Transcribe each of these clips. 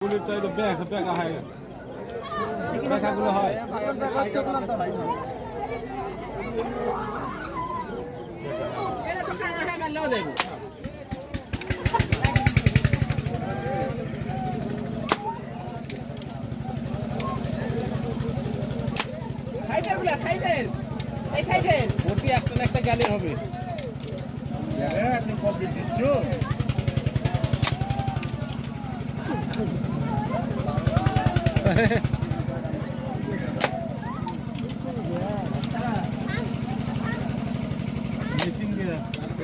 গুলির চাইতে বেকা হয়ে গেছে বেকাগুলো হয় একটা গেলে হবে মেশিন দিয়ে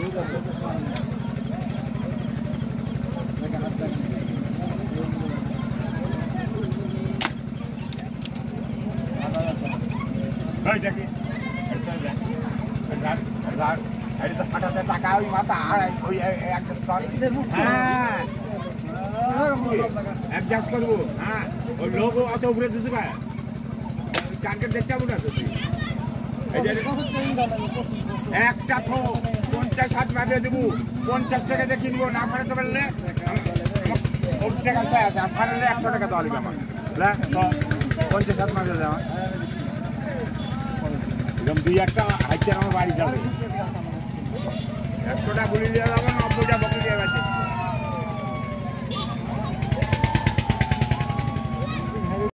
ফাটাতে টাকা ওই মাথা আর ওই অ্যাডজাস্ট করবো হ্যাঁ ওই লোক অত উপরে দিতে পারে টার্গেট দেখতে পাবো না তো একটা থো 50 হাত মারিয়ে দেবো 50 টাকা দিয়ে কিনবো না ফাটাতে পারলে টাকা আছে ফাটালে 100 টাকা দেওয়া লাগবে আমার 50 হাত মারিয়ে দেওয়া এরকম দুই একটা হাইতে আমার বাড়ি যাবে 100টা গুলি দেওয়া যাবে